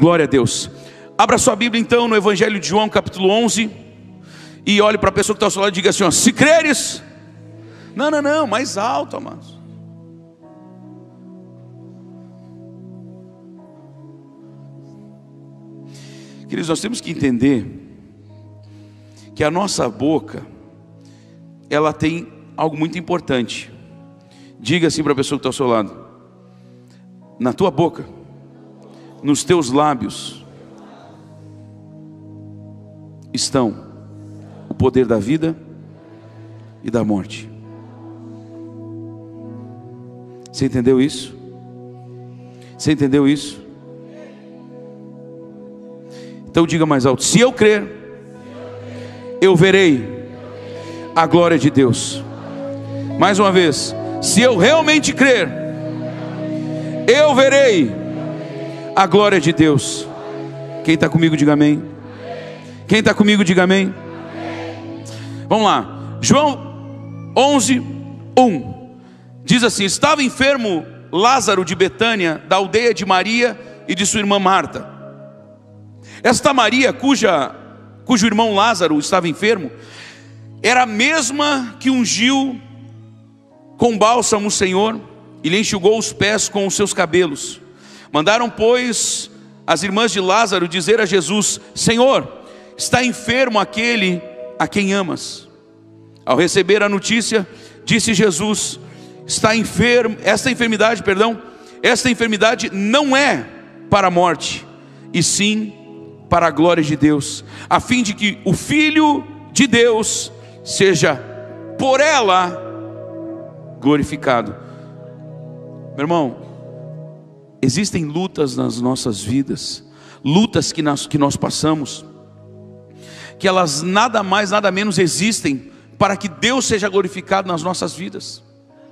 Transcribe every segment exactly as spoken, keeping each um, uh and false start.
Glória a Deus. Abra sua Bíblia então no Evangelho de João, capítulo onze. E olhe para a pessoa que está ao seu lado e diga assim, ó, se creres. Não, não, não, mais alto, amados. Queridos, nós temos que entender que a nossa boca, ela tem algo muito importante. Diga assim para a pessoa que está ao seu lado: na tua boca, nos teus lábios, estão o poder da vida e da morte. Você entendeu isso? Você entendeu isso? Então diga mais alto: se eu crer, eu verei a glória de Deus. Mais uma vez, se eu realmente crer, eu verei a glória de Deus. Quem está comigo diga amém. Quem está comigo diga amém. Vamos lá, João onze, um diz assim: estava enfermo Lázaro de Betânia, da aldeia de Maria e de sua irmã Marta. Esta Maria, cuja, cujo irmão Lázaro estava enfermo, era a mesma que ungiu com bálsamo o Senhor e lhe enxugou os pés com os seus cabelos. Mandaram, pois, as irmãs de Lázaro dizer a Jesus: Senhor, está enfermo aquele a quem amas. Ao receber a notícia, disse Jesus: está enfermo, esta enfermidade, perdão, esta enfermidade não é para a morte, e sim para a glória de Deus, a fim de que o Filho de Deus seja por ela glorificado. Meu irmão, existem lutas nas nossas vidas, lutas que nós, que nós passamos, que elas nada mais, nada menos existem para que Deus seja glorificado nas nossas vidas.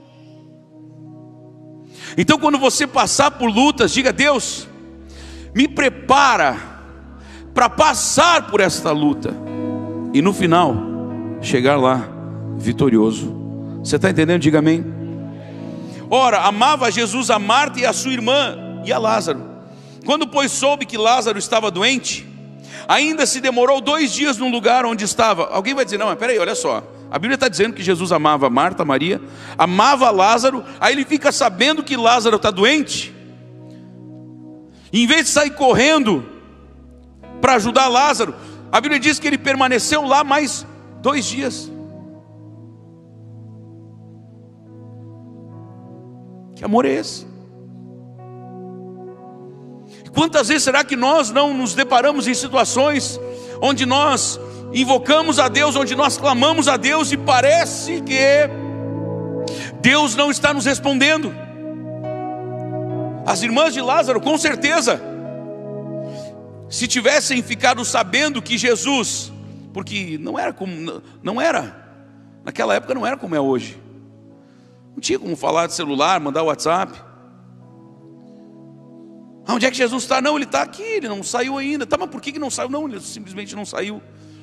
Então quando você passar por lutas, diga: Deus, me prepara para passar por esta luta e no final chegar lá vitorioso. Você está entendendo? Diga amém. Ora, amava Jesus a Marta e a sua irmã e a Lázaro. Quando pois soube que Lázaro estava doente, ainda se demorou dois dias no lugar onde estava. Alguém vai dizer: não, mas peraí, olha só, a Bíblia está dizendo que Jesus amava Marta, Maria, amava Lázaro. Aí ele fica sabendo que Lázaro está doente, e em vez de sair correndo para ajudar Lázaro, a Bíblia diz que ele permaneceu lá mais dois dias. Que amor é esse? Quantas vezes será que nós não nos deparamos em situações onde nós invocamos a Deus, onde nós clamamos a Deus, e parece que Deus não está nos respondendo? As irmãs de Lázaro, com certeza, se tivessem ficado sabendo que Jesus, porque não era como, não era, naquela época não era como é hoje, não tinha como falar de celular, mandar WhatsApp. Ah, onde é que Jesus está? Não, ele está aqui, ele não saiu ainda. Tá, mas por que que não saiu? Não, ele simplesmente não saiu.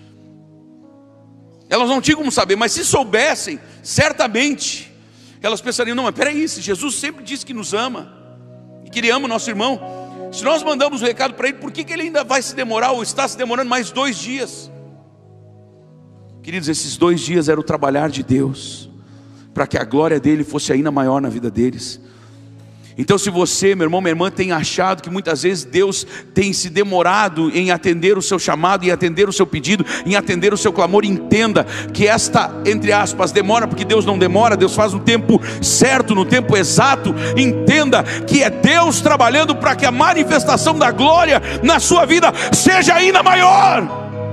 Elas não tinham como saber, mas se soubessem, certamente elas pensariam: não, mas peraí, se Jesus sempre disse que nos ama, e que ele ama o nosso irmão, se nós mandamos o recado para ele, por que que ele ainda vai se demorar, ou está se demorando mais dois dias? Queridos, esses dois dias era o trabalhar de Deus, para que a glória dele fosse ainda maior na vida deles. Então se você, meu irmão, minha irmã, tem achado que muitas vezes Deus tem se demorado em atender o seu chamado, em atender o seu pedido, em atender o seu clamor, entenda que esta, entre aspas, demora, porque Deus não demora, Deus faz no tempo certo, no tempo exato. Entenda que é Deus trabalhando para que a manifestação da glória na sua vida seja ainda maior,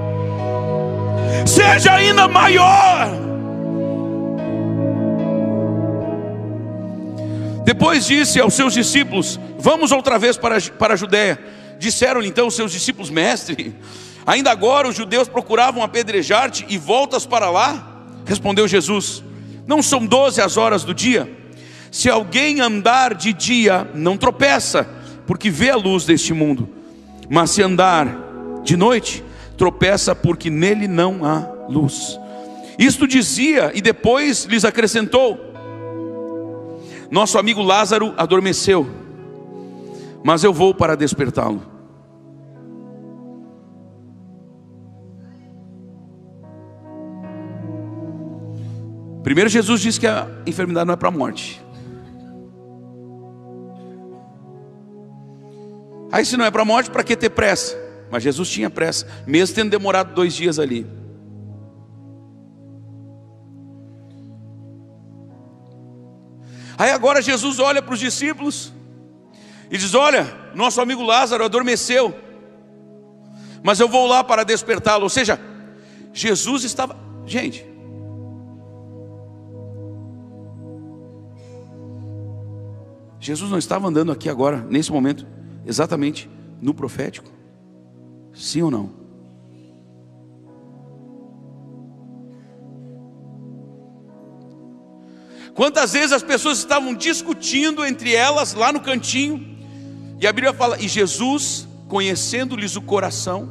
seja ainda maior. Depois disse aos seus discípulos: vamos outra vez para, para a Judéia. Disseram-lhe então os seus discípulos: mestre, ainda agora os judeus procuravam apedrejar-te e voltas para lá? Respondeu Jesus: não são doze as horas do dia? Se alguém andar de dia, não tropeça, porque vê a luz deste mundo. Mas se andar de noite, tropeça, porque nele não há luz. Isto dizia, e depois lhes acrescentou: nosso amigo Lázaro adormeceu, mas eu vou para despertá-lo. Primeiro, Jesus disse que a enfermidade não é para a morte. Aí, se não é para a morte, para que ter pressa? Mas Jesus tinha pressa, mesmo tendo demorado dois dias ali. Aí agora Jesus olha para os discípulos e diz: olha, nosso amigo Lázaro adormeceu, mas eu vou lá para despertá-lo. Ou seja, Jesus estava... Gente, Jesus não estava andando aqui agora, nesse momento, exatamente no profético? Sim ou não? Quantas vezes as pessoas estavam discutindo entre elas lá no cantinho, e a Bíblia fala, e Jesus, conhecendo-lhes o coração.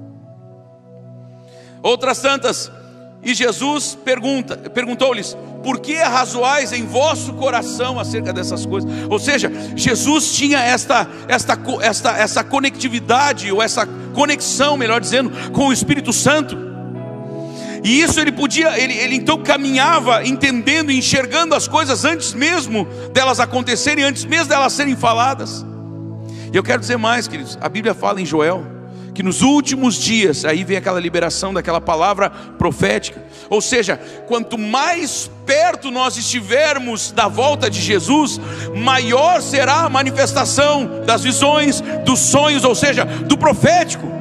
Outras tantas, e Jesus pergunta, perguntou-lhes: por que arrazoais em vosso coração acerca dessas coisas? Ou seja, Jesus tinha esta, esta, esta, essa conectividade, ou essa conexão, melhor dizendo, com o Espírito Santo. E isso ele podia, ele, ele então caminhava entendendo e enxergando as coisas antes mesmo delas acontecerem, antes mesmo delas serem faladas. E eu quero dizer mais, queridos, a Bíblia fala em Joel que nos últimos dias, aí vem aquela liberação daquela palavra profética. Ou seja, quanto mais perto nós estivermos da volta de Jesus, maior será a manifestação das visões, dos sonhos, ou seja, do profético.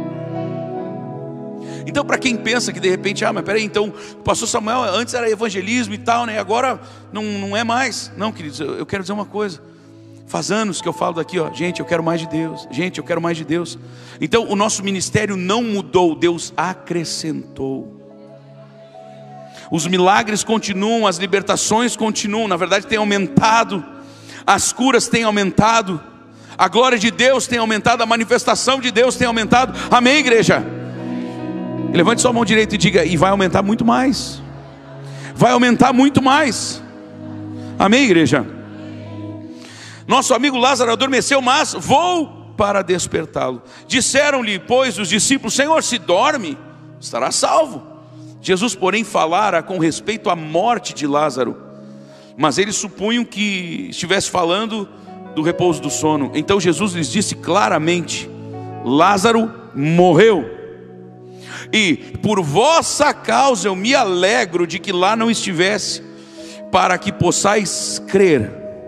Então, para quem pensa que de repente, ah, mas peraí, então o pastor Samuel antes era evangelismo e tal, né? Agora não, não é mais. Não, queridos, eu, eu quero dizer uma coisa. Faz anos que eu falo daqui, ó, gente, eu quero mais de Deus. Gente, eu quero mais de Deus. Então, o nosso ministério não mudou, Deus acrescentou. Os milagres continuam, as libertações continuam, na verdade tem aumentado, as curas têm aumentado, a glória de Deus tem aumentado, a manifestação de Deus tem aumentado. Amém, igreja? Levante sua mão direita e diga: e vai aumentar muito mais. Vai aumentar muito mais. Amém, igreja? Nosso amigo Lázaro adormeceu, mas vou para despertá-lo. Disseram-lhe, pois, os discípulos: Senhor, se dorme, estará salvo. Jesus, porém, falara com respeito à morte de Lázaro, mas eles supunham que estivesse falando do repouso do sono. Então Jesus lhes disse claramente: Lázaro morreu, e por vossa causa eu me alegro de que lá não estivesse, para que possais crer.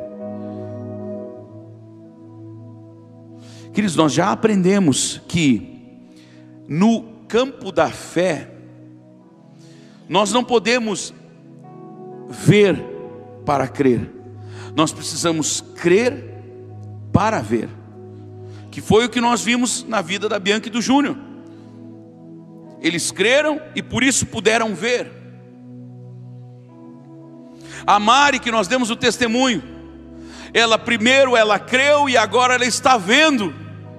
Queridos, nós já aprendemos que no campo da fé, nós não podemos ver para crer, nós precisamos crer para ver, que foi o que nós vimos na vida da Bianca e do Júnior. Eles creram e por isso puderam ver. A Mari, que nós demos o testemunho, ela primeiro ela creu e agora ela está vendo.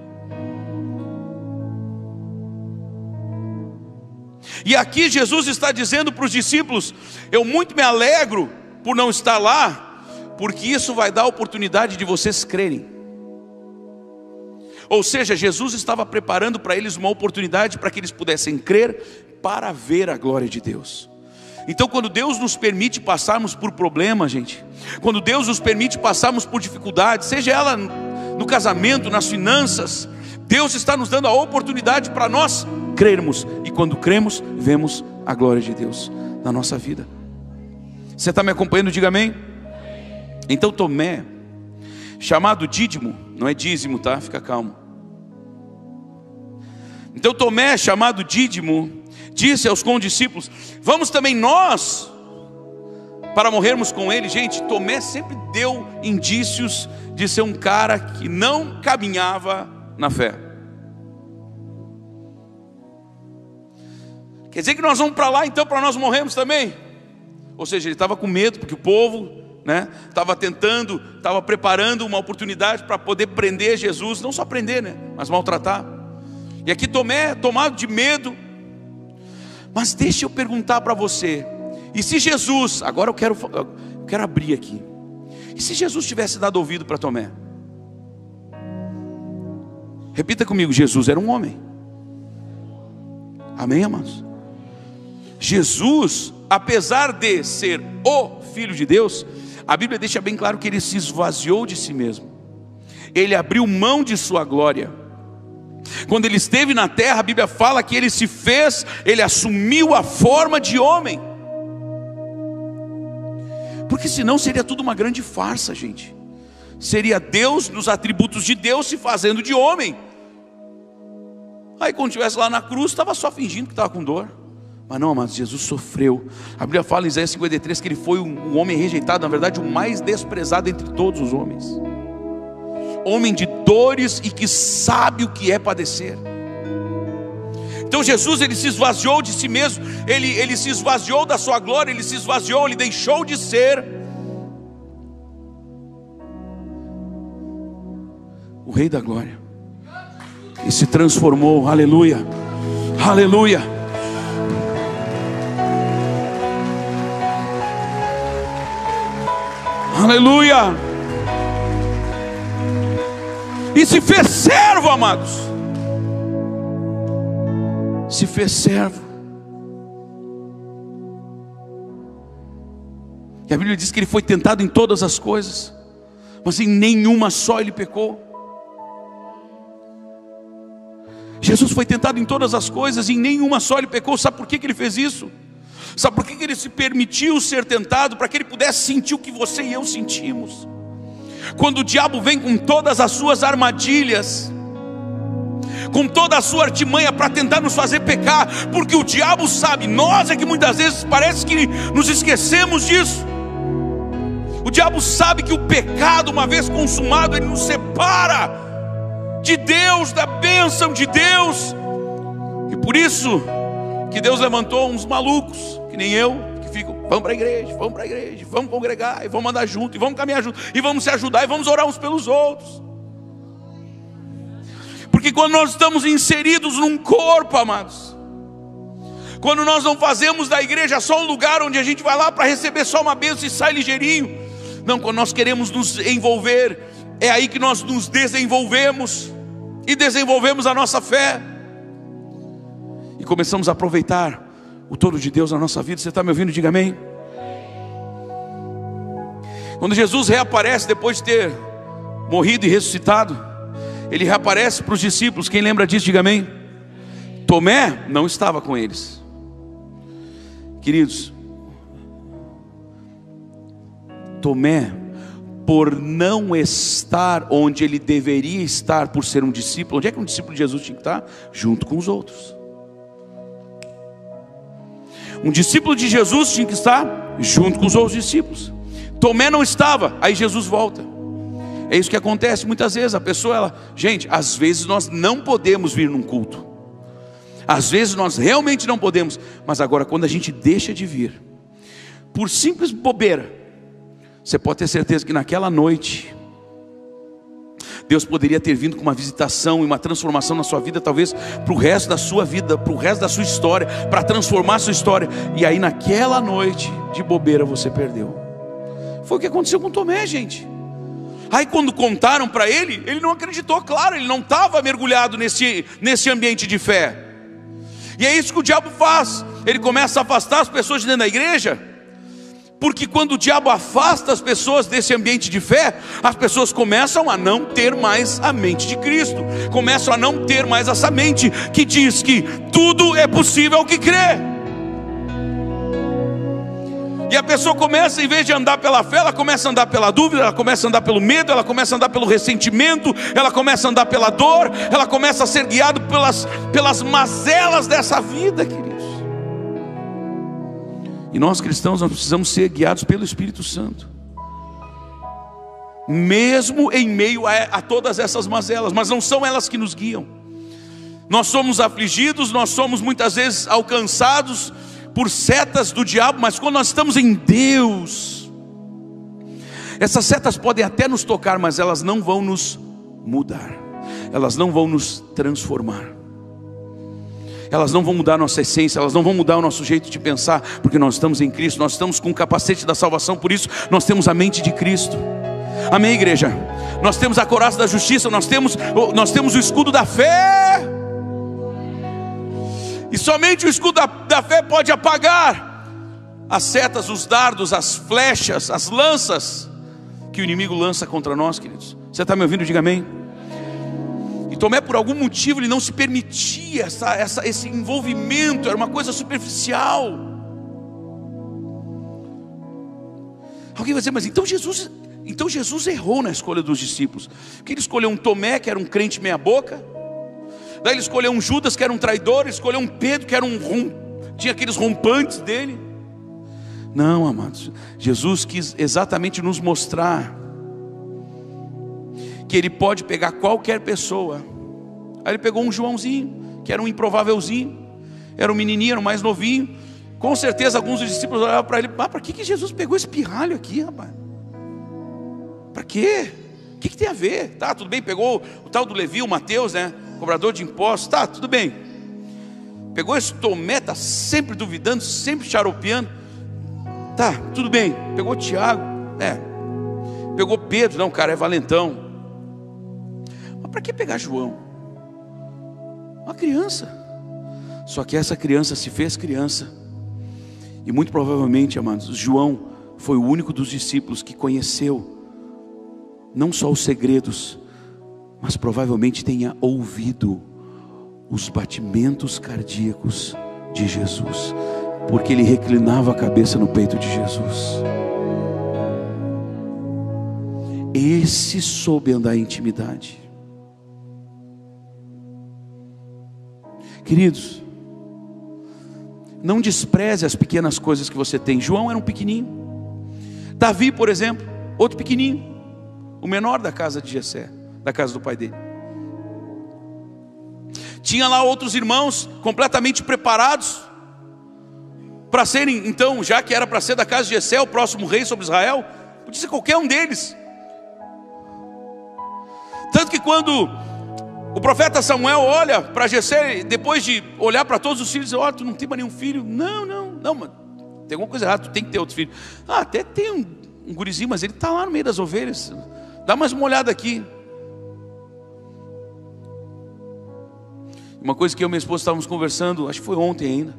E aqui Jesus está dizendo para os discípulos: eu muito me alegro por não estar lá, porque isso vai dar a oportunidade de vocês crerem. Ou seja, Jesus estava preparando para eles uma oportunidade para que eles pudessem crer para ver a glória de Deus. Então, quando Deus nos permite passarmos por problemas, gente, quando Deus nos permite passarmos por dificuldades, seja ela no casamento, nas finanças, Deus está nos dando a oportunidade para nós crermos. E quando cremos, vemos a glória de Deus na nossa vida. Você está me acompanhando? Diga amém. Então Tomé, chamado Dídimo, não é dízimo, tá? Fica calmo. Então Tomé, chamado Dídimo, disse aos condiscípulos: vamos também nós para morrermos com ele. Gente, Tomé sempre deu indícios de ser um cara que não caminhava na fé. Quer dizer que nós vamos para lá então para nós morrermos também? Ou seja, ele estava com medo, porque o povo, né, estava tentando, estava preparando uma oportunidade para poder prender Jesus. Não só prender, né, mas maltratar. E aqui Tomé, tomado de medo. Mas deixa eu perguntar para você: e se Jesus, agora eu quero, eu quero abrir aqui, e se Jesus tivesse dado ouvido para Tomé? Repita comigo: Jesus era um homem. Amém, amados? Jesus apesar de ser o Filho de Deus, a Bíblia deixa bem claro que ele se esvaziou de si mesmo. Ele abriu mão de sua glória. Quando ele esteve na terra, a Bíblia fala que ele se fez, ele assumiu a forma de homem. Porque senão seria tudo uma grande farsa, gente. Seria Deus nos atributos de Deus se fazendo de homem. Aí quando estivesse lá na cruz, estava só fingindo que estava com dor. Mas não, mas Jesus sofreu. A Bíblia fala em Isaías cinquenta e três que ele foi um, um homem rejeitado, na verdade o mais desprezado entre todos os homens. Homem de dores e que sabe o que é padecer. Então Jesus, ele se esvaziou de si mesmo, ele, ele se esvaziou da sua glória, ele se esvaziou, ele deixou de ser o Rei da Glória e se transformou, aleluia, aleluia. Aleluia. E se fez servo, amados. Se fez servo. E a Bíblia diz que ele foi tentado em todas as coisas, mas em nenhuma só ele pecou. Jesus foi tentado em todas as coisas e em nenhuma só ele pecou. Sabe por que que ele fez isso? Sabe por que que ele se permitiu ser tentado? Para que ele pudesse sentir o que você e eu sentimos. Quando o diabo vem com todas as suas armadilhas, com toda a sua artimanha para tentar nos fazer pecar, porque o diabo sabe, nós é que muitas vezes parece que nos esquecemos disso. O diabo sabe que o pecado, uma vez consumado, ele nos separa de Deus, da bênção de Deus. E por isso que Deus levantou uns malucos, que nem eu, que ficam, vamos para a igreja, vamos para a igreja, vamos congregar, e vamos andar junto, e vamos caminhar junto, e vamos se ajudar, e vamos orar uns pelos outros. Porque quando nós estamos inseridos num corpo, amados, quando nós não fazemos da igreja só um lugar onde a gente vai lá para receber só uma bênção e sai ligeirinho. Não, quando nós queremos nos envolver, é aí que nós nos desenvolvemos e desenvolvemos a nossa fé e começamos a aproveitar o todo de Deus na nossa vida. Você está me ouvindo? Diga amém. Quando Jesus reaparece depois de ter morrido e ressuscitado, ele reaparece para os discípulos. Quem lembra disso, diga amém. Tomé não estava com eles. Queridos, Tomé, por não estar onde ele deveria estar, por ser um discípulo, onde é que um discípulo de Jesus tinha que estar? Junto com os outros. Um discípulo de Jesus tinha que estar junto com os outros discípulos. Tomé não estava, aí Jesus volta. É isso que acontece muitas vezes. A pessoa, ela, gente, às vezes nós não podemos vir num culto, às vezes nós realmente não podemos, mas agora quando a gente deixa de vir, por simples bobeira, você pode ter certeza que naquela noite, Deus poderia ter vindo com uma visitação e uma transformação na sua vida, talvez para o resto da sua vida, para o resto da sua história, para transformar a sua história. E aí naquela noite, de bobeira, você perdeu. Foi o que aconteceu com Tomé, gente. Aí quando contaram para ele, ele não acreditou, claro, ele não estava mergulhado nesse, nesse ambiente de fé. E é isso que o diabo faz, ele começa a afastar as pessoas de dentro da igreja, porque quando o diabo afasta as pessoas desse ambiente de fé, as pessoas começam a não ter mais a mente de Cristo, começam a não ter mais essa mente que diz que tudo é possível ao que crê. E a pessoa começa, em vez de andar pela fé, ela começa a andar pela dúvida, ela começa a andar pelo medo, ela começa a andar pelo ressentimento, ela começa a andar pela dor, ela começa a ser guiada pelas, pelas mazelas dessa vida, queridos. E nós cristãos, nós precisamos ser guiados pelo Espírito Santo, mesmo em meio a, a todas essas mazelas, mas não são elas que nos guiam. Nós somos afligidos, nós somos muitas vezes alcançados por setas do diabo, mas quando nós estamos em Deus, essas setas podem até nos tocar, mas elas não vão nos mudar, elas não vão nos transformar, elas não vão mudar a nossa essência, elas não vão mudar o nosso jeito de pensar, porque nós estamos em Cristo, nós estamos com o capacete da salvação, por isso nós temos a mente de Cristo. Amém, igreja? Nós temos a couraça da justiça, nós temos, nós temos o escudo da fé. E somente o escudo da, da fé pode apagar as setas, os dardos, as flechas, as lanças que o inimigo lança contra nós, queridos. Você está me ouvindo? Diga amém. E Tomé, por algum motivo, ele não se permitia essa, essa, esse envolvimento, era uma coisa superficial. Alguém vai dizer, mas então Jesus, então Jesus errou na escolha dos discípulos, porque ele escolheu um Tomé, que era um crente meia boca, daí ele escolheu um Judas, que era um traidor, ele escolheu um Pedro, que era um rom... tinha aqueles rompantes dele. Não, amados, Jesus quis exatamente nos mostrar que Ele pode pegar qualquer pessoa. Aí Ele pegou um Joãozinho, que era um improvávelzinho, era um menininho, era o mais novinho. Com certeza alguns dos discípulos olhavam para ele: ah, para que, que Jesus pegou esse pirralho aqui, rapaz? Para quê? O que, que tem a ver? Tá, tudo bem, pegou o tal do Levi, o Mateus, né, cobrador de impostos, tá, tudo bem. Pegou esse Tomé, tá sempre duvidando, sempre xaropeando, tá, tudo bem. Pegou Tiago, é. Pegou Pedro, não, cara, é valentão. Mas para que pegar João? Uma criança. Só que essa criança se fez criança. E muito provavelmente, amados, João foi o único dos discípulos que conheceu não só os segredos, mas provavelmente tenha ouvido os batimentos cardíacos de Jesus, porque ele reclinava a cabeça no peito de Jesus. Esse soube andar em intimidade. Queridos, não despreze as pequenas coisas que você tem. João era um pequenininho. Davi, por exemplo, outro pequenininho, o menor da casa de Jessé, da casa do pai dele. Tinha lá outros irmãos completamente preparados para serem, então, já que era para ser da casa de Jessé o próximo rei sobre Israel, podia ser qualquer um deles. Tanto que quando o profeta Samuel olha para Jessé, depois de olhar para todos os filhos, diz: olha, tu não tem mais nenhum filho. Não, não, não, mas tem alguma coisa errada, tu tem que ter outro filho. Ah, até tem um, um gurizinho, mas ele está lá no meio das ovelhas. Dá mais uma olhada aqui. Uma coisa que eu e minha esposa estávamos conversando, acho que foi ontem ainda,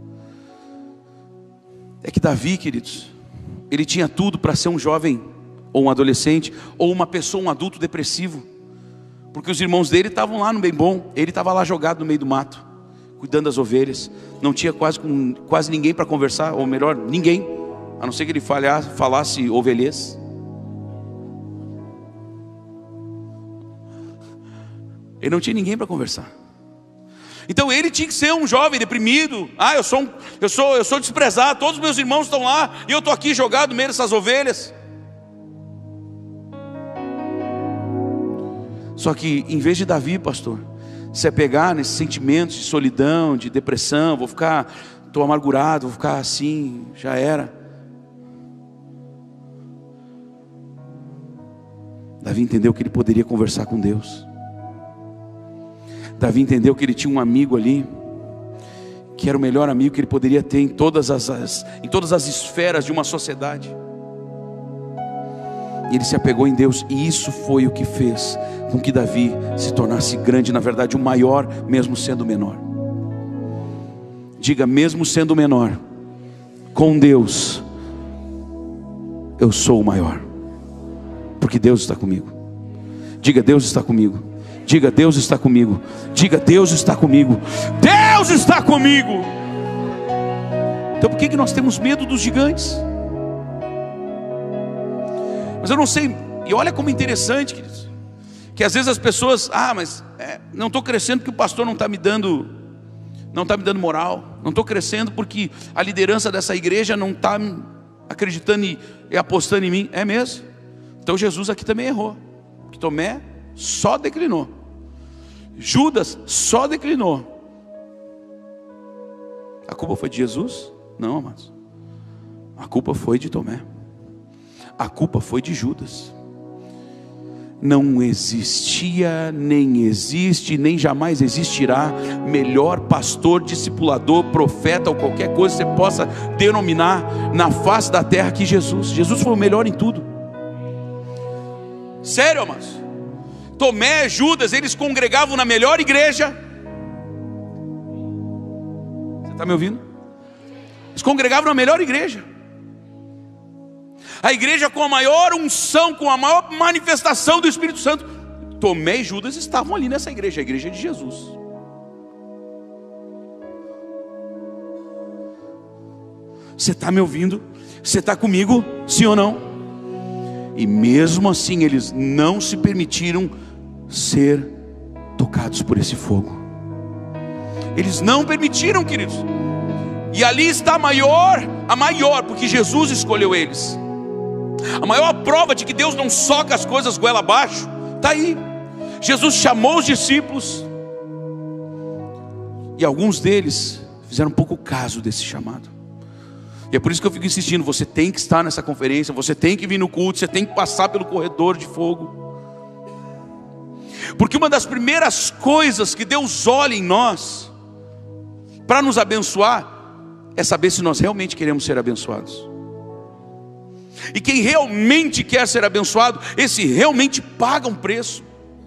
é que Davi, queridos, ele tinha tudo para ser um jovem, ou um adolescente, ou uma pessoa, um adulto depressivo, porque os irmãos dele estavam lá no bem bom, ele estava lá jogado no meio do mato, cuidando das ovelhas, não tinha quase, quase ninguém para conversar, ou melhor, ninguém, a não ser que ele falhasse, falasse ovelhês. Ele não tinha ninguém para conversar. Então ele tinha que ser um jovem deprimido. Ah, eu sou, um, eu sou, eu sou desprezado. Todos os meus irmãos estão lá e eu estou aqui jogado no meio dessas ovelhas. Só que em vez de Davi, pastor, se apegar nesses sentimentos de solidão, de depressão, vou ficar, estou amargurado, vou ficar assim, já era. Davi entendeu que ele poderia conversar com Deus. Davi entendeu que ele tinha um amigo ali, que era o melhor amigo que ele poderia ter em todas as, as, em todas as esferas de uma sociedade. E ele se apegou em Deus, e isso foi o que fez com que Davi se tornasse grande, na verdade o maior, mesmo sendo menor. Diga: mesmo sendo menor, com Deus eu sou o maior, porque Deus está comigo. Diga: Deus está comigo. Diga: Deus está comigo. Diga: Deus está comigo. Deus está comigo. Então por que que nós temos medo dos gigantes? Mas eu não sei, e olha como é interessante, queridos, que às vezes as pessoas: ah, mas é, não estou crescendo porque o pastor não está me dando, não está me dando moral. Não estou crescendo porque a liderança dessa igreja não está acreditando e, e apostando em mim. É mesmo? Então Jesus aqui também errou, que Tomé só declinou, Judas só declinou. A culpa foi de Jesus? Não, amados. A culpa foi de Tomé. A culpa foi de Judas. Não existia, nem existe, nem jamais existirá melhor pastor, discipulador, profeta ou qualquer coisa que você possa denominar na face da terra que Jesus. Jesus foi o melhor em tudo. Sério, amados. Tomé, Judas, eles congregavam na melhor igreja. Você está me ouvindo? Eles congregavam na melhor igreja, a igreja com a maior unção, com a maior manifestação do Espírito Santo. Tomé e Judas estavam ali nessa igreja, a igreja de Jesus. Você está me ouvindo? Você está comigo? Sim ou não? E mesmo assim eles não se permitiram ser tocados por esse fogo. Eles não permitiram, queridos. E ali está a maior, a maior, porque Jesus escolheu eles. A maior prova de que Deus não soca as coisas goela abaixo, está aí. Jesus chamou os discípulos, e alguns deles fizeram pouco caso desse chamado. E é por isso que eu fico insistindo, você tem que estar nessa conferência, você tem que vir no culto, você tem que passar pelo corredor de fogo. Porque uma das primeiras coisas que Deus olha em nós, para nos abençoar, é saber se nós realmente queremos ser abençoados. E quem realmente quer ser abençoado, esse realmente paga um preço.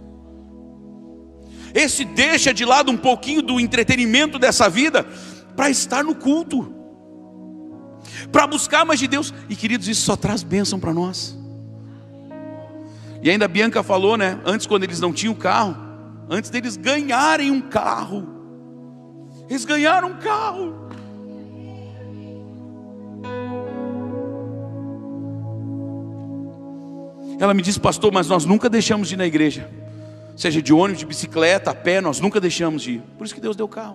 Esse deixa de lado um pouquinho do entretenimento dessa vida, para estar no culto, para buscar mais de Deus. E queridos, isso só traz bênção para nós. E ainda a Bianca falou, né? Antes, quando eles não tinham carro, antes deles ganharem um carro, eles ganharam um carro. Ela me disse: pastor, mas nós nunca deixamos de ir na igreja, seja de ônibus, de bicicleta, a pé, nós nunca deixamos de ir. Por isso que Deus deu carro.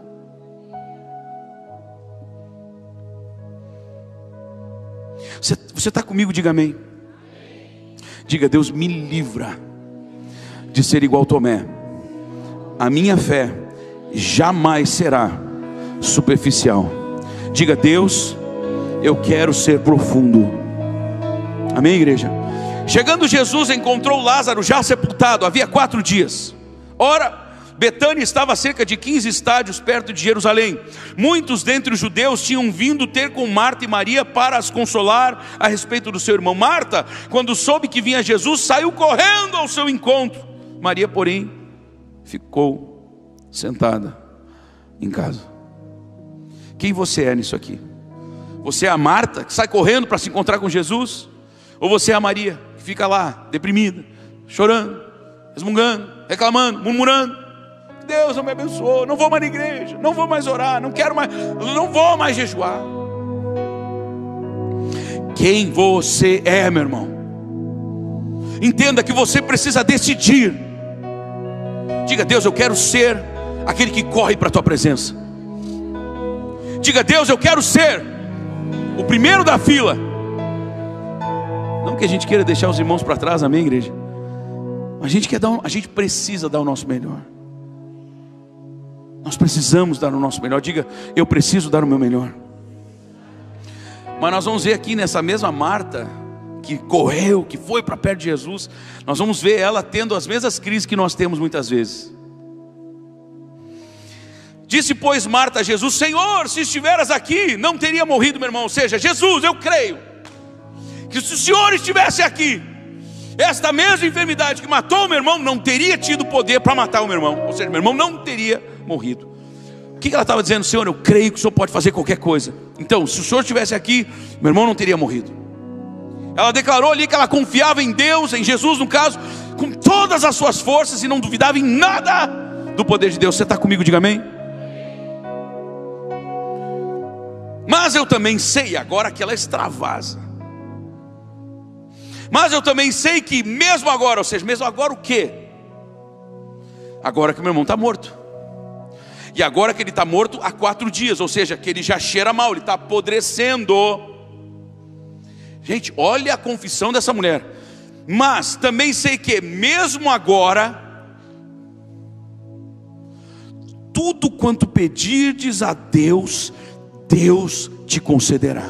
Você está comigo? Diga amém. Diga: Deus me livra de ser igual Tomé. A minha fé jamais será superficial. Diga: Deus, eu quero ser profundo. Amém, igreja? Chegando Jesus, encontrou Lázaro já sepultado, havia quatro dias. Ora, Betânia estava a cerca de quinze estádios perto de Jerusalém. Muitos dentre os judeus tinham vindo ter com Marta e Maria para as consolar a respeito do seu irmão. Marta, quando soube que vinha Jesus, saiu correndo ao seu encontro. Maria, porém, ficou sentada em casa. Quem você é nisso aqui? Você é a Marta, que sai correndo para se encontrar com Jesus? Ou você é a Maria, que fica lá, deprimida, chorando, resmungando, reclamando, murmurando? Deus não me abençoou, não vou mais na igreja, não vou mais orar, não quero mais, não vou mais jejuar. Quem você é, meu irmão? Entenda que você precisa decidir. Diga: Deus, eu quero ser aquele que corre para a tua presença. Diga: Deus, eu quero ser o primeiro da fila. Não que a gente queira deixar os irmãos para trás, amém, igreja? A gente quer dar um, a gente precisa dar o nosso melhor. Nós precisamos dar o nosso melhor. Diga: eu preciso dar o meu melhor. Mas nós vamos ver aqui nessa mesma Marta, que correu, que foi para perto de Jesus, nós vamos ver ela tendo as mesmas crises que nós temos muitas vezes. Disse, pois, Marta a Jesus: Senhor, se estiveras aqui, não teria morrido meu irmão. Ou seja, Jesus, eu creio que se o Senhor estivesse aqui, esta mesma enfermidade que matou o meu irmão não teria tido poder para matar o meu irmão. Ou seja, meu irmão não teria morrido. O que ela estava dizendo? Senhor, eu creio que o Senhor pode fazer qualquer coisa. Então, se o Senhor estivesse aqui, meu irmão não teria morrido. Ela declarou ali que ela confiava em Deus, em Jesus no caso, com todas as suas forças, e não duvidava em nada do poder de Deus. Você está comigo? Diga amém. Mas eu também sei, agora que ela extravasa, mas eu também sei que mesmo agora, ou seja, mesmo agora o quê? Agora que meu irmão está morto. E agora que ele está morto há quatro dias, ou seja, que ele já cheira mal, ele está apodrecendo. Gente, olha a confissão dessa mulher. Mas também sei que mesmo agora, tudo quanto pedirdes a Deus, Deus te concederá.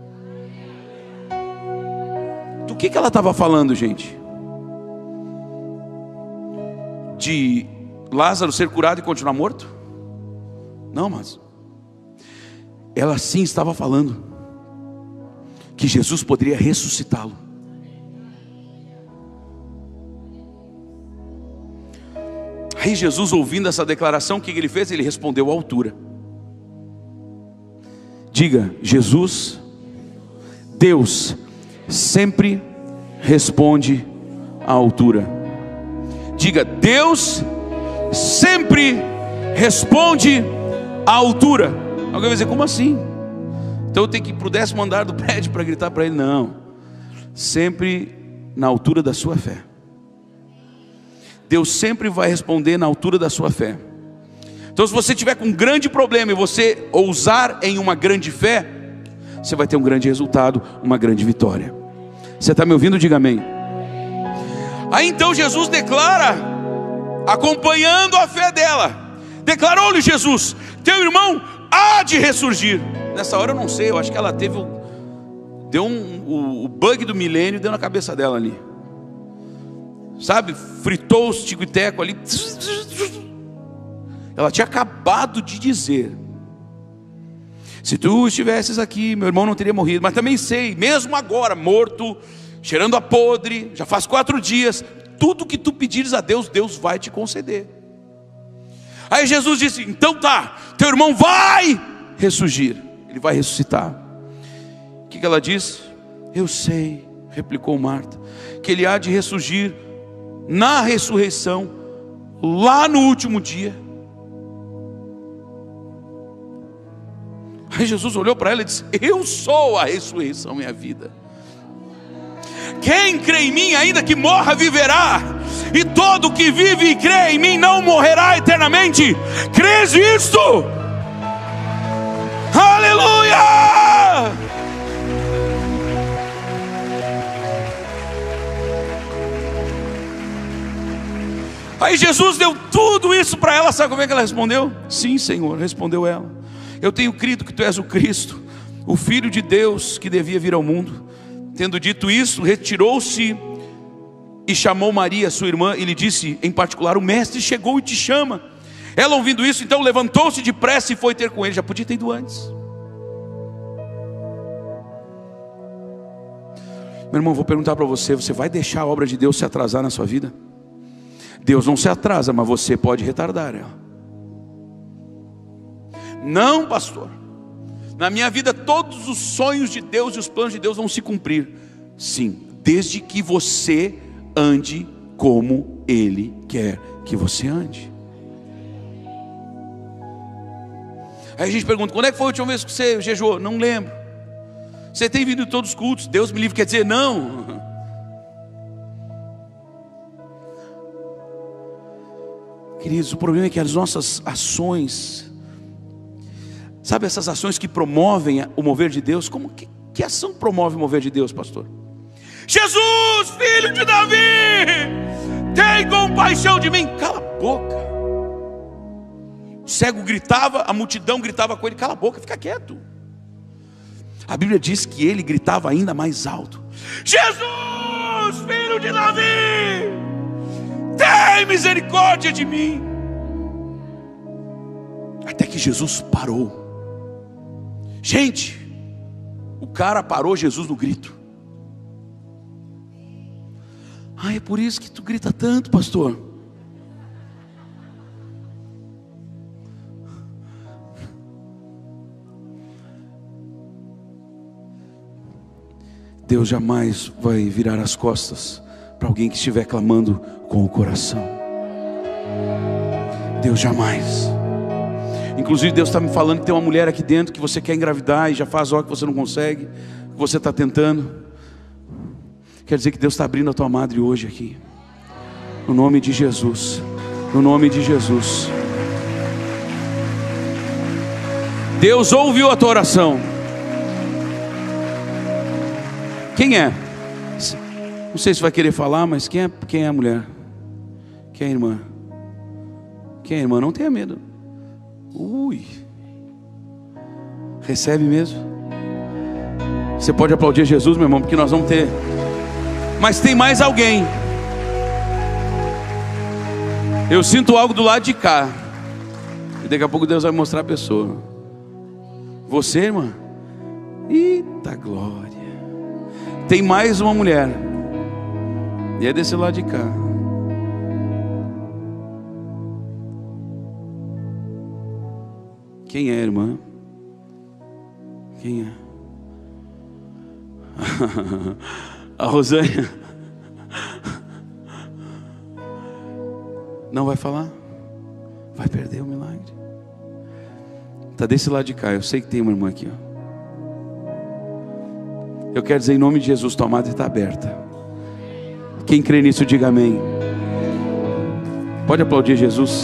Do que, que ela estava falando, gente? De Lázaro ser curado e continuar morto? Não, mas ela sim estava falando que Jesus poderia ressuscitá-lo. Aí Jesus, ouvindo essa declaração, o que ele fez? Ele respondeu à altura. Diga: Jesus, Deus sempre responde à altura. Diga: Deus sempre responde à altura. Alguém vai dizer: como assim? Então eu tenho que ir para o décimo andar do prédio para gritar para ele? Não, sempre na altura da sua fé. Deus sempre vai responder na altura da sua fé. Então, se você tiver com um grande problema e você ousar em uma grande fé, você vai ter um grande resultado, uma grande vitória. Você está me ouvindo? Diga amém. Aí então Jesus declara, acompanhando a fé dela, declarou-lhe Jesus: teu irmão há de ressurgir. Nessa hora eu não sei, eu acho que ela teve o, deu um, o, o bug do milênio, deu na cabeça dela ali, sabe, fritou os tico-teco ali. Ela tinha acabado de dizer: se tu estivesses aqui, meu irmão não teria morrido. Mas também sei, mesmo agora, morto, cheirando a podre, já faz quatro dias, tudo que tu pedires a Deus, Deus vai te conceder. Aí Jesus disse: então tá, teu irmão vai ressurgir, ele vai ressuscitar. O que que ela disse? Eu sei, replicou Marta, que ele há de ressurgir na ressurreição, lá no último dia. Aí Jesus olhou para ela e disse: eu sou a ressurreição e a vida. Quem crê em mim, ainda que morra, viverá. E todo que vive e crê em mim não morrerá eternamente. Crês nisto? Aleluia! Aí Jesus deu tudo isso para ela. Sabe como é que ela respondeu? Sim, Senhor, respondeu ela. Eu tenho crido que tu és o Cristo, o Filho de Deus que devia vir ao mundo. Tendo dito isso, retirou-se e chamou Maria, sua irmã, e lhe disse em particular: o mestre chegou e te chama. Ela, ouvindo isso, então levantou-se depressa e foi ter com ele. Já podia ter ido antes. Meu irmão, vou perguntar para você: você vai deixar a obra de Deus se atrasar na sua vida? Deus não se atrasa, mas você pode retardar ela. Não, pastor, na minha vida todos os sonhos de Deus e os planos de Deus vão se cumprir. Sim, desde que você ande como Ele quer que você ande. Aí a gente pergunta: quando é que foi a última vez que você jejuou? Não lembro. Você tem vindo em todos os cultos? Deus me livre, quer dizer não. Queridos, o problema é que as nossas ações, sabe, essas ações que promovem o mover de Deus, como que, que ação promove o mover de Deus, pastor? Jesus, filho de Davi, tem compaixão de mim. Cala a boca. O cego gritava, a multidão gritava com ele: cala a boca, fica quieto. A Bíblia diz que ele gritava ainda mais alto: Jesus, filho de Davi, tem misericórdia de mim. Até que Jesus parou. Gente, o cara parou Jesus no grito. Ah, é por isso que tu grita tanto, pastor. Deus jamais vai virar as costas para alguém que estiver clamando com o coração. Deus jamais. Inclusive Deus está me falando que tem uma mulher aqui dentro que você quer engravidar e já faz hora que você não consegue, que você está tentando. Quer dizer que Deus está abrindo a tua madre hoje aqui, no nome de Jesus, no nome de Jesus. Deus ouviu a tua oração. Quem é? Não sei se vai querer falar, mas quem é, quem é a mulher? Quem é a irmã? Quem é a irmã? Não tenha medo. Ui, recebe mesmo. Você pode aplaudir Jesus, meu irmão, porque nós vamos ter. Mas tem mais alguém. Eu sinto algo do lado de cá. E daqui a pouco Deus vai mostrar a pessoa. Você, irmã? Eita glória. Tem mais uma mulher. E é desse lado de cá. Quem é, irmã? Quem é? A Rosânia. Não vai falar? Vai perder o milagre. Está desse lado de cá. Eu sei que tem uma irmã aqui, ó. Eu quero dizer em nome de Jesus, tua madre está aberta. Quem crê nisso, diga amém. Pode aplaudir Jesus.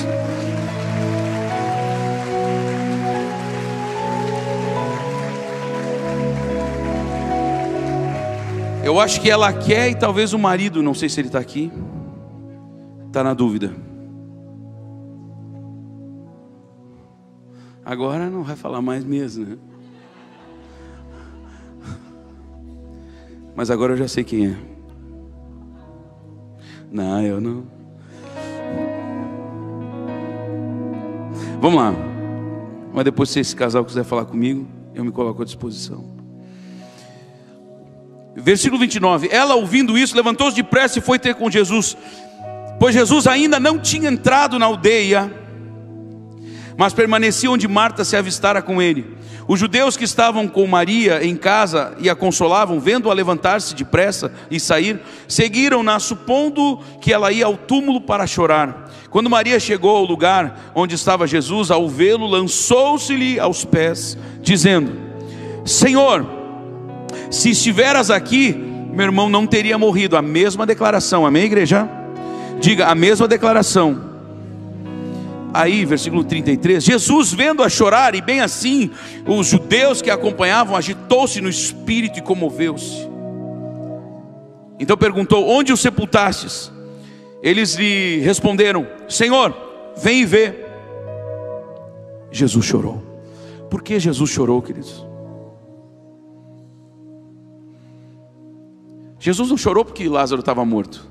Eu acho que ela quer, e talvez o marido, não sei se ele está aqui, está na dúvida. Agora não vai falar mais mesmo, né? Mas agora eu já sei quem é. Não, eu não. Vamos lá. Mas depois, se esse casal quiser falar comigo, eu me coloco à disposição. Versículo vinte e nove. Ela, ouvindo isso, levantou-se depressa e foi ter com Jesus, pois Jesus ainda não tinha entrado na aldeia, mas permanecia onde Marta se avistara com ele. Os judeus que estavam com Maria em casa e a consolavam, vendo-a levantar-se depressa e sair, seguiram-na, supondo que ela ia ao túmulo para chorar. Quando Maria chegou ao lugar onde estava Jesus, ao vê-lo, lançou-se-lhe aos pés, dizendo: Senhor, se estiveras aqui, meu irmão não teria morrido. A mesma declaração, amém, igreja? Diga, a mesma declaração. Aí, versículo trinta e três, Jesus, vendo-a chorar, e bem assim os judeus que a acompanhavam, agitou-se no espírito e comoveu-se. Então perguntou: onde o sepultastes? Eles lhe responderam: Senhor, vem e vê. Jesus chorou. Por que Jesus chorou, queridos? Jesus não chorou porque Lázaro estava morto.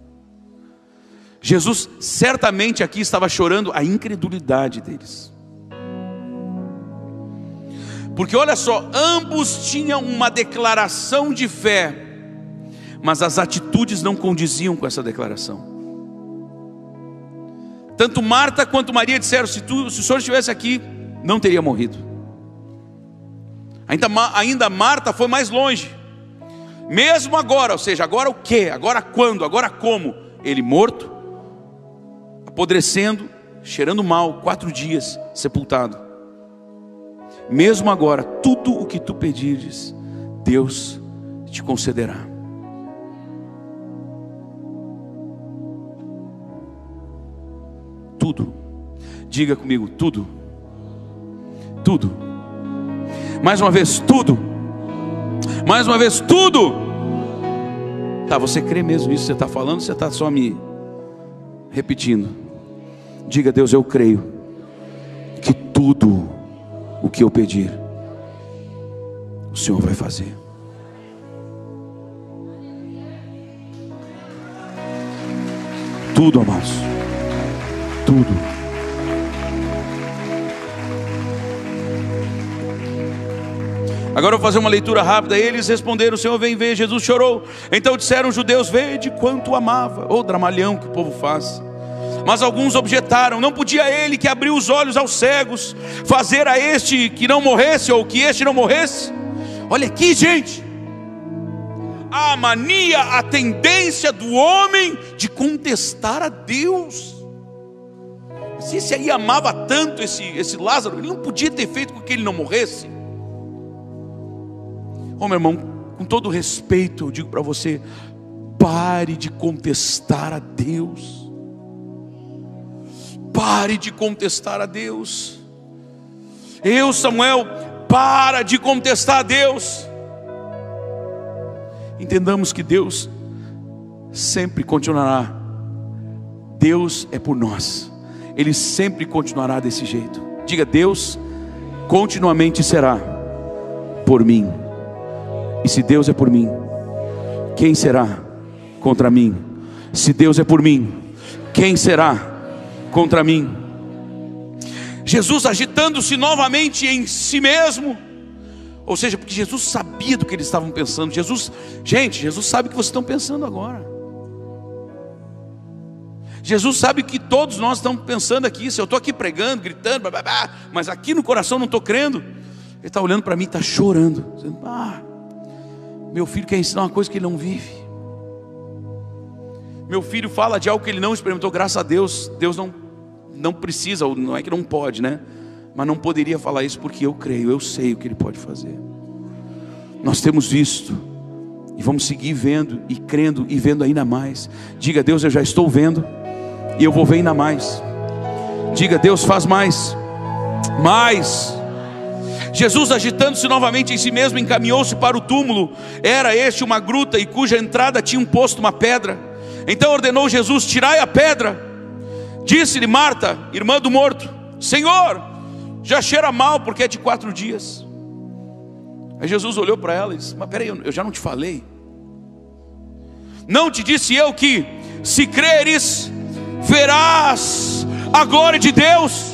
Jesus certamente aqui estava chorando a incredulidade deles. Porque olha só, ambos tinham uma declaração de fé, mas as atitudes não condiziam com essa declaração. Tanto Marta quanto Maria disseram: se, tu, se o Senhor estivesse aqui, não teria morrido. Ainda, ainda Marta foi mais longe. Mesmo agora, ou seja, agora o que? Agora quando? Agora como? Ele morto, apodrecendo, cheirando mal, quatro dias sepultado. Mesmo agora, tudo o que tu pedires, Deus te concederá. Tudo. Diga comigo, tudo. Tudo. Mais uma vez, tudo. Mais uma vez, tudo. Tá, você crê mesmo nisso que você está falando? Você está só me repetindo? Diga: Deus, eu creio que tudo o que eu pedir, o Senhor vai fazer. Tudo, amados. Tudo. Agora eu vou fazer uma leitura rápida. Eles responderam: Senhor, vem ver. Jesus chorou. Então disseram os judeus: vede quanto amava. Ou dramalhão que o povo faz. Mas alguns objetaram: não podia ele, que abriu os olhos aos cegos, fazer a este que não morresse, ou que este não morresse? Olha aqui, gente, a mania, a tendência do homem de contestar a Deus. Se esse aí amava tanto esse, esse Lázaro, ele não podia ter feito com que ele não morresse? Oh, meu irmão, com todo respeito, eu digo para você: pare de contestar a Deus. Pare de contestar a Deus. Eu, Samuel, para de contestar a Deus. Entendamos que Deus sempre continuará. Deus é por nós. Ele sempre continuará desse jeito. Diga: Deus continuamente será por mim. E se Deus é por mim, quem será contra mim? Se Deus é por mim, quem será contra mim? Jesus agitando-se novamente em si mesmo, ou seja, porque Jesus sabia do que eles estavam pensando. Jesus, gente, Jesus sabe o que vocês estão pensando agora. Jesus sabe que todos nós estamos pensando aqui. Se eu estou aqui pregando, gritando, blá, blá, blá, mas aqui no coração não estou crendo, Ele está olhando para mim, está chorando, dizendo: ah, meu filho quer ensinar uma coisa que ele não vive. Meu filho fala de algo que ele não experimentou. Graças a Deus, Deus não, não precisa, ou não é que não pode, né? Mas não poderia falar isso, porque eu creio, eu sei o que ele pode fazer. Nós temos visto, e vamos seguir vendo, e crendo, e vendo ainda mais. Diga: Deus, eu já estou vendo, e eu vou ver ainda mais. Diga: Deus, faz mais, mais. Jesus, agitando-se novamente em si mesmo, encaminhou-se para o túmulo. Era este uma gruta, e cuja entrada tinha um posto uma pedra. Então ordenou Jesus: tirai a pedra. Disse-lhe Marta, irmã do morto: Senhor, já cheira mal, porque é de quatro dias. Aí Jesus olhou para ela e disse: mas peraí, eu já não te falei? Não te disse eu que, se creres, verás a glória de Deus?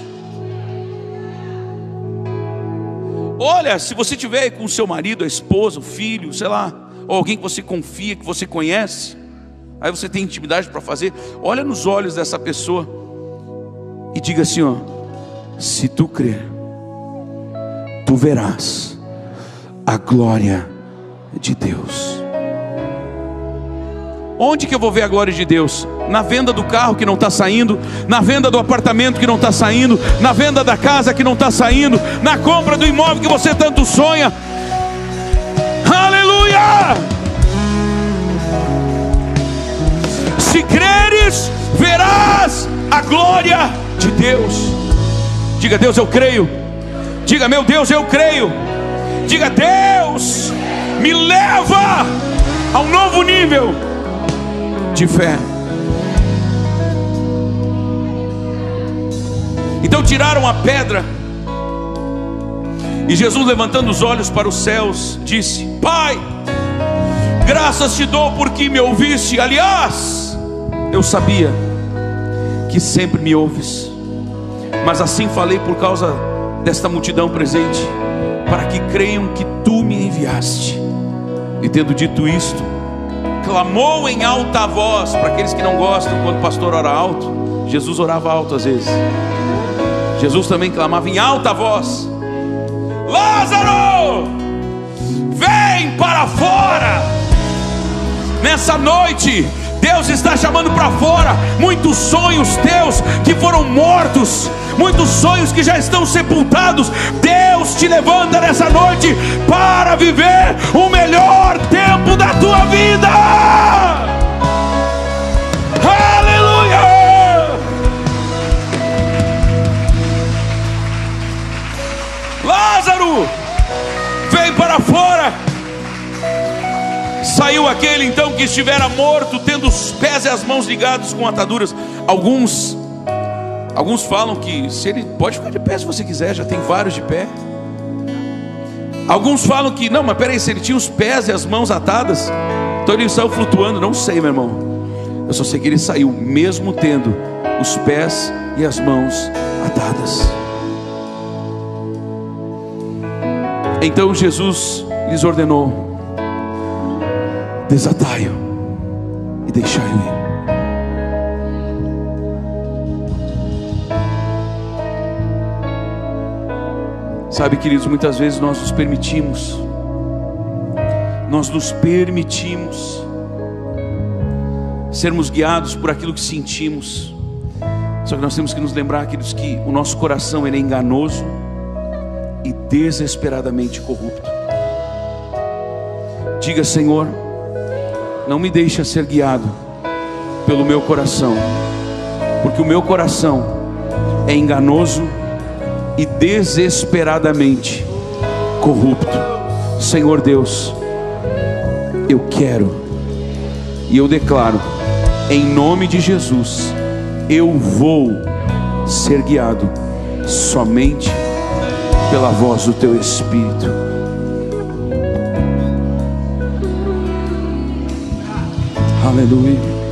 Olha, se você tiver com o seu marido, a esposa, o filho, sei lá, ou alguém que você confia, que você conhece, aí você tem intimidade para fazer, olha nos olhos dessa pessoa e diga assim: ó, se tu crer, tu verás a glória de Deus. Onde que eu vou ver a glória de Deus? Na venda do carro que não está saindo, na venda do apartamento que não está saindo, na venda da casa que não está saindo, na compra do imóvel que você tanto sonha. Aleluia! Se creres, verás a glória de Deus. Diga: Deus, eu creio. Diga: meu Deus, eu creio. Diga: Deus, me leva a um novo nível de fé. Então tiraram a pedra, e Jesus, levantando os olhos para os céus, disse: Pai, graças te dou porque me ouviste. Aliás, eu sabia que sempre me ouves, mas assim falei por causa desta multidão presente, para que creiam que tu me enviaste. E tendo dito isto, clamou em alta voz. Para aqueles que não gostam quando o pastor ora alto, Jesus orava alto às vezes. Jesus também clamava em alta voz: Lázaro, vem para fora. Nessa noite, Deus está chamando para fora muitos sonhos teus que foram mortos, muitos sonhos que já estão sepultados. Deus te levanta nessa noite para viver o melhor tempo da tua vida. Aleluia! Lázaro, vem para fora. Saiu aquele então que estivera morto, tendo os pés e as mãos ligados com ataduras. Alguns Alguns falam que se ele pode ficar de pé se você quiser, já tem vários de pé. Alguns falam que não, mas peraí, se ele tinha os pés e as mãos atadas, então ele saiu flutuando. Não sei, meu irmão, eu só sei que ele saiu mesmo tendo os pés e as mãos atadas. Então Jesus lhes ordenou: desatai-o e deixai-o ir. Sabe, queridos, muitas vezes nós nos permitimos, nós nos permitimos sermos guiados por aquilo que sentimos. Só que nós temos que nos lembrar, queridos, que o nosso coração ele é enganoso e desesperadamente corrupto. Diga: Senhor, não me deixa ser guiado pelo meu coração, porque o meu coração é enganoso e desesperadamente corrupto. Senhor Deus, eu quero e eu declaro, em nome de Jesus, eu vou ser guiado somente pela voz do teu Espírito. Aleluia.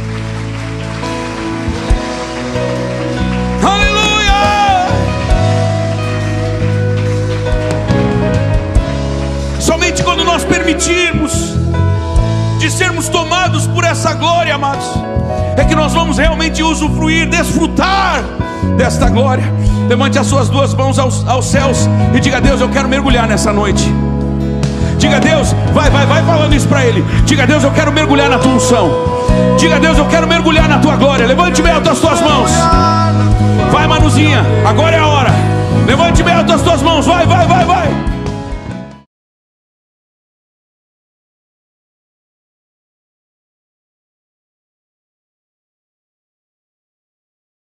Quando nós permitirmos de sermos tomados por essa glória, amados, é que nós vamos realmente usufruir, desfrutar desta glória. Levante as suas duas mãos aos, aos céus e diga: Deus, eu quero mergulhar nessa noite. Diga: Deus, vai, vai, vai falando isso para Ele. Diga: Deus, eu quero mergulhar na tua unção. Diga: Deus, eu quero mergulhar na tua glória. Levante bem alto as tuas mãos. Vai, Manuzinha, agora é a hora. Levante bem alto as tuas mãos. Vai, vai, vai, vai.